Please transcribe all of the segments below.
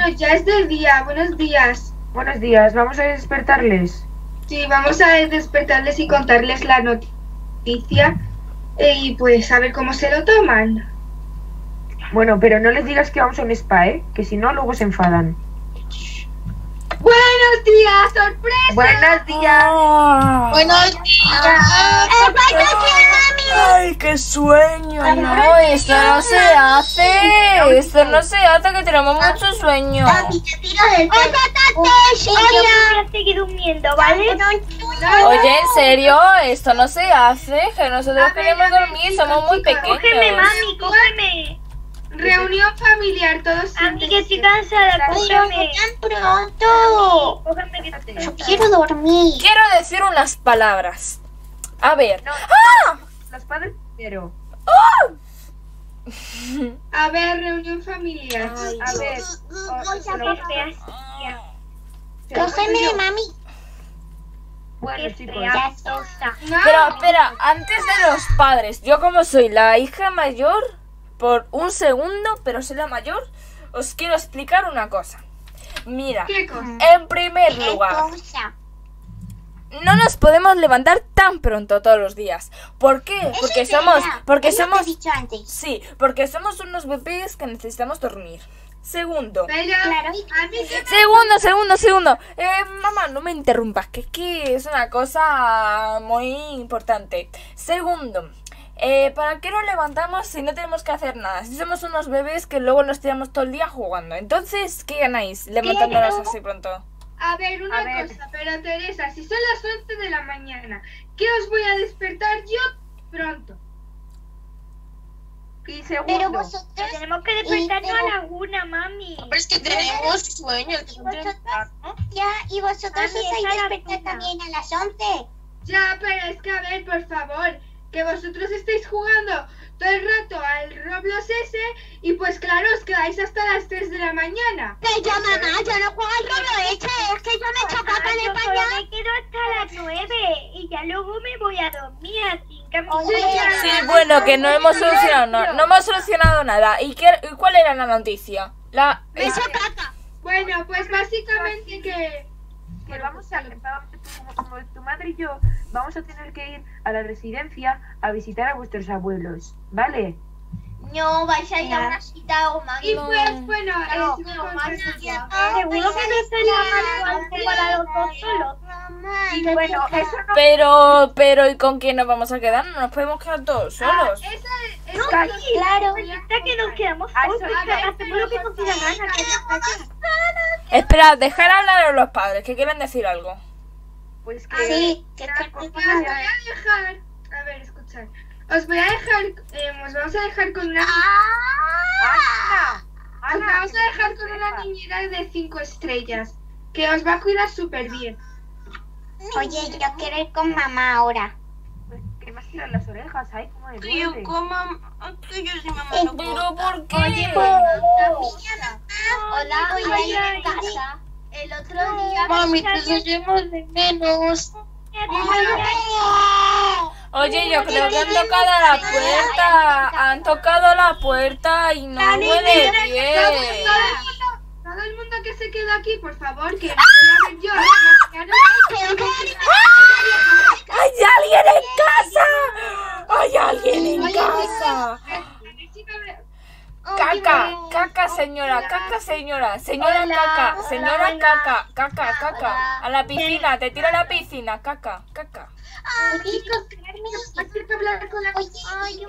Bueno, ya es de día. Buenos días. Buenos días, vamos a despertarles. Sí, vamos a despertarles y contarles la noticia y pues a ver cómo se lo toman. Bueno, pero no les digas que vamos a un spa, ¿eh? Que si no, luego se enfadan. ¡Buenos días! ¡Sorpresa! ¡Buenos días! Buenos días. ¡Ay, qué sueño! No, esto no se hace. Esto no se hace, que tenemos mucho sueño. Papi, te tiro del techo. Voy a seguir durmiendo, ¿vale? Oye, en serio, esto no se hace. Que nosotros queremos dormir, somos muy Cógeme, pequeños. mami, cógeme. Reunión familiar, todos A mí que siéntense. estoy cansada, Pero cógeme. tan pronto. Cógeme que estoy Yo cansada. quiero dormir. Quiero decir unas palabras. A ver. Los padres primero. A ver, reunión familiar. A ver. Qué feas. Cógeme, mami. Bueno, Qué chicos. fea cosa. No. Pero espera, antes de los padres, yo como soy la hija mayor, por un segundo, pero soy la mayor, os quiero explicar una cosa. Mira, ¿Qué cosa? en primer ¿Qué lugar, cosa? no nos podemos levantar tan pronto todos los días. ¿Por qué? Porque Es somos, verdad, porque es lo que somos, he dicho antes. sí, porque somos unos bebés que necesitamos dormir. Segundo. Pero Claro. a mí que Segundo. Mamá, no me interrumpas, que es una cosa muy importante. Segundo, ¿para qué nos levantamos si no tenemos que hacer nada? Si somos unos bebés que luego nos tiramos todo el día jugando. Entonces, ¿qué ganáis levantándonos así pronto? A ver, una A ver. cosa, pero Teresa, si son las 11 de la mañana, ¿qué os voy a despertar yo pronto? Y Pero segundo. vosotros. Tenemos que despertarnos pero- a la 1, mami. Pero es que tenemos sueño. Ya, y vosotros Mami, os es vais a a la despertar una. también a las 11. Ya, pero es que a ver, por favor, que vosotros estáis jugando todo el rato al Roblox ese y pues claro, os quedáis hasta las 3 de la mañana. Pero yo, mamá, yo no juego al Roblox, es que yo me he hecho caca en el Yo solo pañal. me quedo hasta las 9 y ya luego me voy a dormir, así que Oye, Sí, bueno, que no hemos solucionado nada. No hemos solucionado nada. ¿Y cuál era la noticia? Me he hecho caca. Bueno, pues básicamente que Vamos a, como tu madre y yo vamos a tener que ir a la residencia a visitar a vuestros abuelos, ¿vale? No, vais a ir a una cita o más. y pues bueno, No, es no, un más consejo. seguro que no sería más fácil para los dos solos. Mamá, Y bueno, eso no. Pero ¿y con quién nos vamos a quedar? No nos podemos quedar todos solos. Esa claro. Hasta que nos quedamos Ah, solos, eso, hacemos lo que nos dé la gana. Espera, dejar hablar a los padres, que quieren decir algo. Pues que. Sí, que Una te cosa os voy a dejar, a ver, escuchad, os voy a dejar, os vamos a dejar con una, os vamos a dejar con una niñera de 5 estrellas, que os va a cuidar súper bien. Oye, yo quiero ir con mamá ahora. Pues que me has tirado las orejas, ay, como de Yo duende. que yo sí, mamá. ¿Pero por qué? Hola, voy a ir a casa. El otro día. Mami, te echamos de menos. Oye, yo creo que han tocado la puerta. Han tocado la puerta y no huele bien. Todo el mundo que se queda aquí, por favor, que voy a ver yo. ¡Hay alguien en casa! ¡Hay alguien en casa! Caca, señora, señora caca, caca, a la piscina, te tiro a la piscina, caca. Chicos, hay que hablar con la Oye,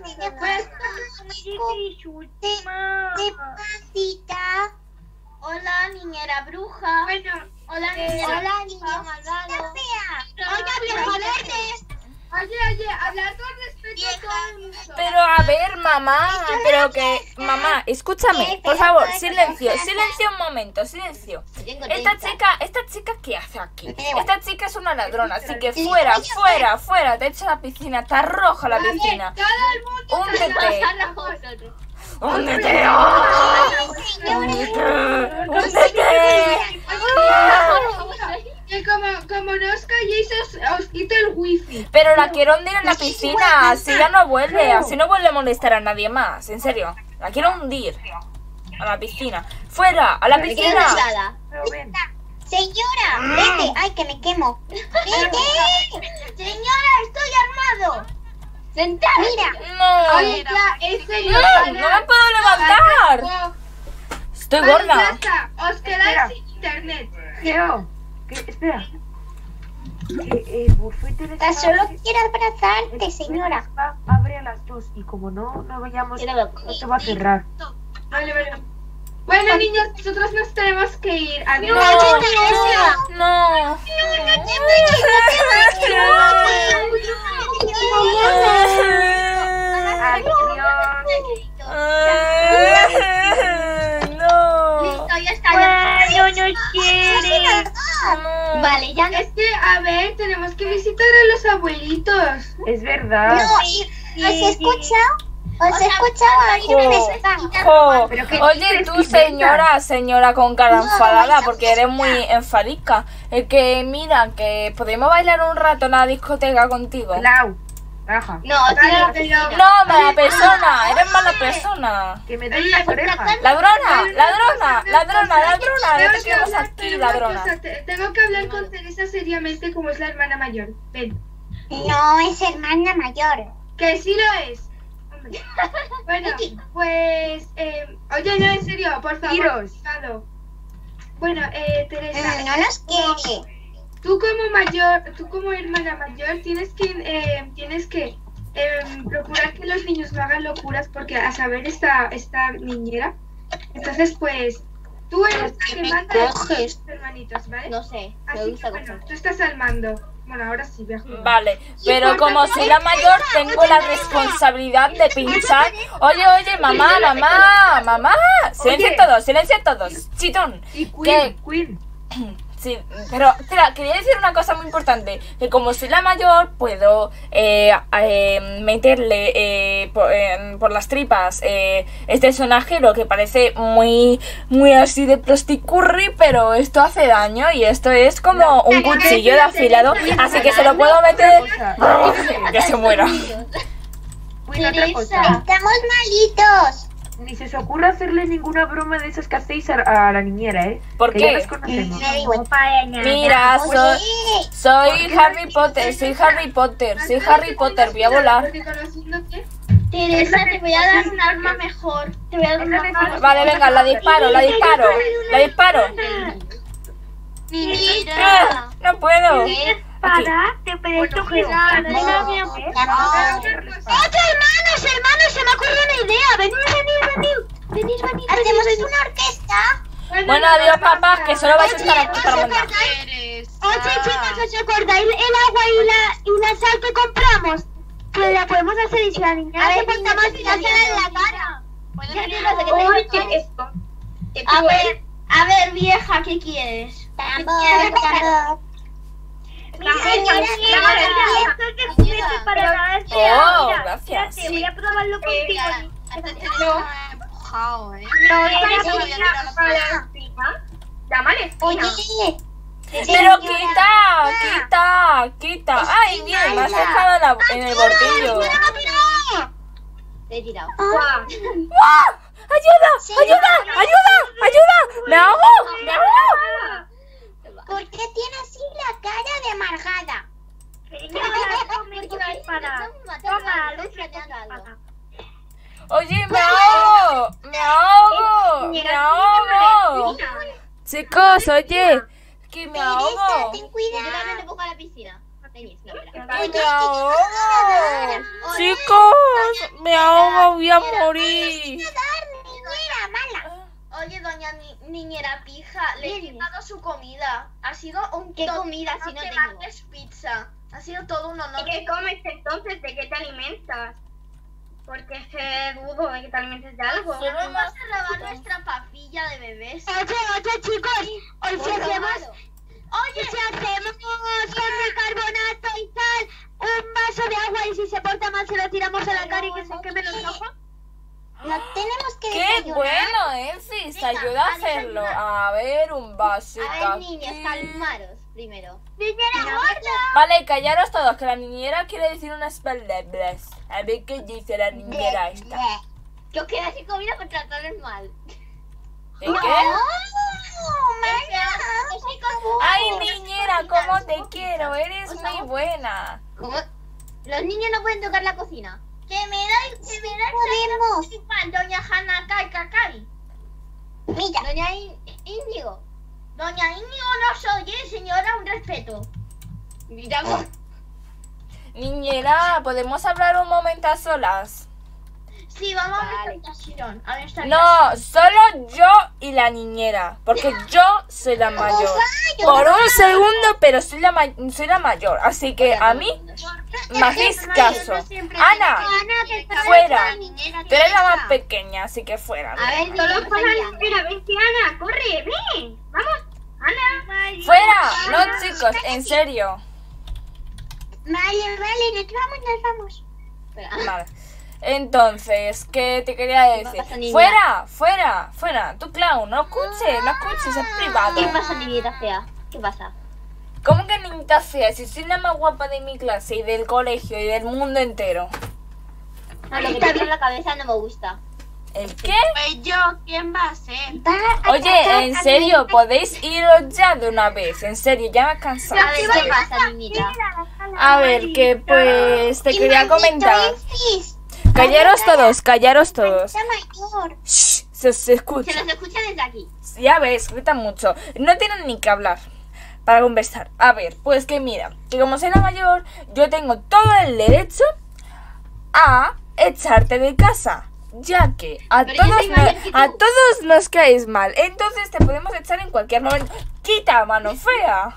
despacita. Hola, niñera bruja. Bueno, Hola, niño malvado. Hola, vieja verde. oye, hablar con respeto a todo el mundo. Pero a ver, mamá, mamá, escúchame, por favor, silencio un momento, silencio. Esta chica, ¿qué hace aquí? Esta chica es una ladrona, así que fuera, te echo a la piscina, está roja la piscina. Todo el mundo Húndete. ¡Húndete! ¡Ah! ¡Húndete! Que como no os calléis, os quito el wifi. Pero la quiero hundir en la piscina, así ya no vuelve a molestar a nadie más, en serio. La quiero hundir. A la piscina. ¡Fuera! ¡A la Me quedo piscina! helada. Pero ven. Señora, vete. Ay, que me quemo. Vete. Señora, estoy armado. Sentada. Mira. ¡No! Oye, ya, en serio, ¡No! ¡No me puedo levantar! Estoy Vale, ya gorda. está. Os quedáis sin internet. Geo. Espera. Bufete de Solo spam. quiero abrazarte, señora. Spam abre a las 2 y como no vayamos, Yo no veo. no se va a cerrar. Vale, vale. Bueno, niños, nosotros nos tenemos que ir. Adiós. No. No. Listo, ya está. No nos quiere. Vale, ya no. Es que, a ver, tenemos que visitar a los abuelitos. Es verdad. No, ¿os he escuchado? ¿Os he escuchado abrirme Jo. Pero ¿qué Oye, dices, tú, Quimeta? señora con cara enfadada, porque eres muy enfadica. Es que, mira, que podemos bailar un rato en la discoteca contigo. Clau. Raja. No, Vale, tío, pero- No, mala persona, eres mala persona. Que me den las orejas. Ladrona, ladrona, Tengo no te que queremos hablar, aquí, pero una ladrona. cosa, tengo que hablar con Teresa seriamente como es la hermana mayor. Ven. No, es hermana mayor. Que sí lo es. Hombre. Bueno, pues... oye, no, en serio, por favor. Iros. cuidado. Bueno, Teresa, No nos quiere. tú como mayor, tú como hermana mayor tienes que procurar que los niños no hagan locuras porque a saber esta niñera. Entonces, pues, tú eres la que manda a tus hermanitos, ¿vale? no sé. Me Así que gusta bueno, cosas. tú estás al mando. Bueno, ahora sí, voy a jugar. Vale, pero como soy la mayor, tengo la responsabilidad de pinchar. Oye, mamá. Silencio todos. Chitón. Y ¿Qué? Queen. Sí, pero espera, quería decir una cosa muy importante, que como soy la mayor puedo meterle por las tripas este sonajero que parece muy así de plasticurri, pero esto hace daño y esto es como un cuchillo de afilado, así que se lo puedo meter que se muera. Queen, otra cosa. Estamos malitos. Ni se os ocurra hacerle ninguna broma de esas que hacéis a la niñera, ¿eh? ¿Por Que qué? ya nos conocemos. Me digo, Mira, Oye, soy Harry Potter, voy a volar. Porque conociéndote, Teresa, te voy a dar un arma mejor. Te voy a dar un arma mejor. Vale, venga, la disparo. Mira. No puedo. ¿Qué? Aquí. te puedes sujetar, No, no, hermanos, se me ocurre una idea. Venid. ¿Hacemos una orquesta? Bueno, adiós, papás, que solo vais a estar aquí para mandar. Oye, chicos, ¿os acordáis el agua y la sal que compramos? Pues la podemos hacer y si la niña se porta mal, tirársela en la cara. A ver, vieja, ¿qué quieres? Tambor. Oh, gracias. Voy a probarlo contigo. Oye, Pero quita. Ay, bien, me has dejado en el bordillo. Te he tirado. ¡Ah! ¡Ayuda! ¡Me ahogo! ¿por qué tiene así la cara de amargada? Oye, me ahogo. Chicos, oye, que me ahogo. Teresa, ten Yo cuidado. también te pongo a la piscina. Tenis, no, espera. Que me ahogo. Chicos, me ahogo, voy a morir. Niñera mala. Oye, doña niñera pija, le he quitado su comida. Ha sido un... ¿Qué comida si no tengo? Es pizza. Ha sido todo un honor. ¿Y qué comes entonces? ¿De qué te alimentas? Porque es que dudo de que te alimentes de algo. ¿Cómo vas a robar nuestra papilla de bebés? Oye, chicos, hoy si hacemos Oye, con bicarbonato y sal un vaso de agua y si se porta mal se lo tiramos a la cara y que se queme los ojos. No tenemos que ¡Qué bueno, Elsis! Te ayuda a hacerlo. A ver, un vasito a ver, niños, aquí. calmaros primero. ¡Niñera gorda! Vale, callaros todos, que la niñera quiere decir unas palabras. A ver qué dice la niñera esta. Yo quiero decir comida por tratarles mal. ¿De qué? Ay, niñera, cómo te quiero, eres muy buena. ¿Cómo? Los niños no pueden tocar la cocina. Que me da igual, doña Hanna Kai. Mira. Doña Íñigo. Doña Íñigo no soy, señora, un respeto. Mira, Niñera, ¿podemos hablar un momento a solas? Sí, vamos a nuestra habitación. No, solo yo y la niñera, porque yo soy la mayor. Por un segundo, pero soy la mayor, así que a mí me hacéis caso. Ana, fuera. Tú eres la más pequeña, así que fuera. A ver, Solo para la niñera, vente Ana, corre, ven. Vamos, Ana. Fuera, no chicos, en serio. Vale, nos vamos. Vale. Entonces, ¿qué te quería decir? pasa, niña? Fuera. Tú, clown, no escuches, es privado. ¿Qué pasa, niñita fea? ¿Qué pasa? ¿Cómo que niñita fea? Si soy la más guapa de mi clase y del colegio y del mundo entero. No, lo que te en la cabeza no me gusta. ¿El qué? Pues yo, ¿quién va a ser? Oye, en serio, podéis iros ya de una vez. En serio, ya me he cansado. A ver, ¿qué pasa, niñita? A ver, que pues te quería comentar. Callaros todos. Shh, se escucha. Se nos escucha desde aquí. Ya ves, gritan mucho. No tienen ni que hablar para conversar. A ver, pues que mira, que como soy la mayor, yo tengo todo el derecho a echarte de casa. Ya que a todos nos caes mal. Entonces te podemos echar en cualquier momento. Quita, mano fea.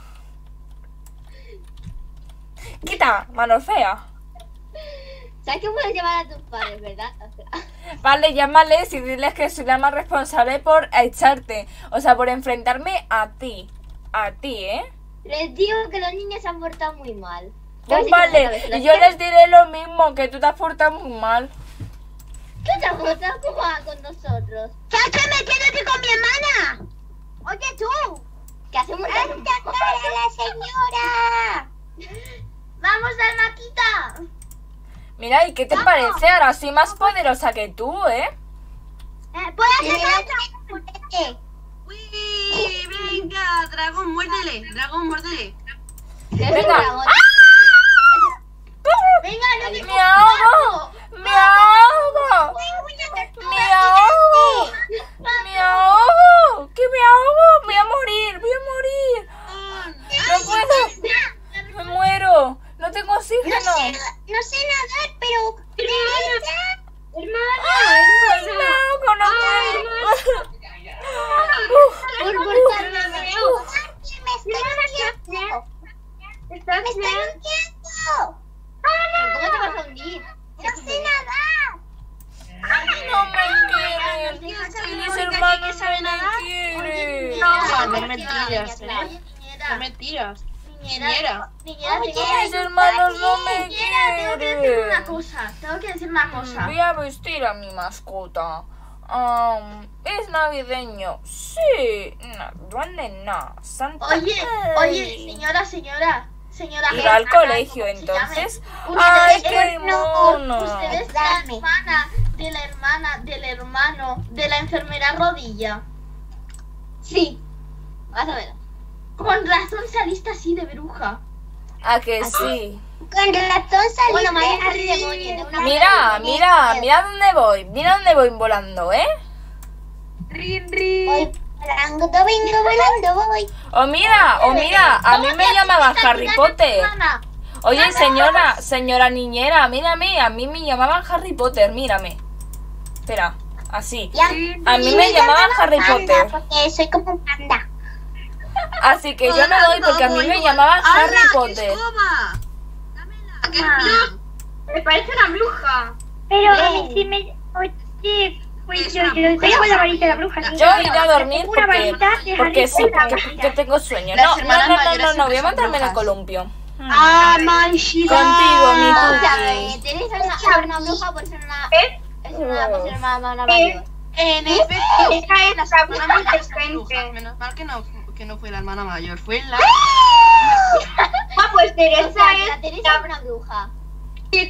¿Sabes que puedes llamar a tus padres, verdad? Vale, llámales y diles que soy la más responsable por echarte. O sea, por enfrentarme a ti. A ti, ¿eh? Les digo que los niños se han portado muy mal. Pues vale, y yo les diré lo mismo, que tú te has portado muy mal. ¿Qué te has portado como con nosotros? ¿Qué haces metiéndote con mi hermana? Oye, tú. ¿Qué hacemos? ¡Anda, cara, la señora! ¡Vamos, Dalmaquita! Mira, ¿y qué te parece? Ahora soy más poderosa que tú, ¿eh? ¿Puedo hacer otra? ¡Uy! ¡Venga! ¡Dragón, muérdele! Venga. Venga, no te ¡Me ahogo! ¿Qué me ahogo? Voy a morir. No puedo. Me muero. No tengo oxígeno. No sé nadar, pero... Hermana. Ay, me ahogo, no puedo. Me estoy hundiendo. ¿Cómo te vas a hundir? No sé nadar. No me quieren. Mis hermanos no me quieren. No mentiras, son mentiras. Niñera. Mis hermanos no me Tengo que decir quieren. una cosa. Voy a vestir a mi mascota. Es navideño. Sí. No, duende no. Santa. Oye, señora. Ir al colegio entonces. Ay, qué mono. Usted es la hermana del hermano de la enfermera Rodilla. Sí, más o menos. Con razón saliste así de bruja. ¿A que sí? Con razón salí. Bueno, más de demonio. Mira dónde voy volando, ¿eh? Voy volando, voy. O mira, a mí me llamaban Harry Potter. Oye, señora niñera, mírame, a mí me llamaban Harry Potter, mírame. Espera, así. A mí me llamaban Harry Potter. Porque soy como un panda. Así que yo me doy porque a mí me llamaban Harry Potter. Me parece una bruja. Pero a mí sí me... Oye, pues yo tengo la varita de la bruja. Yo iré a dormir porque sí, porque tengo sueño. No, voy a montarme en el columpio. Contigo, mi cookie. ¿Tenéis alguna bruja por ser una... Es una por ser una mayor? En efecto, Esa es la bruja bruja. inteligente. Menos mal que no fue la hermana mayor, fue la... Pues Teresa La Teresa es una bruja.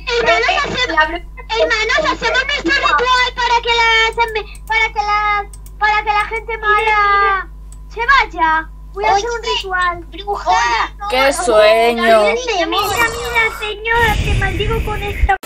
Hermanos, hacemos nuestro ritual para que las para que la gente mala se vaya. Voy a hacer un ritual. ¡Bruja! ¡Qué sueño! Mira, señora, te maldigo con esta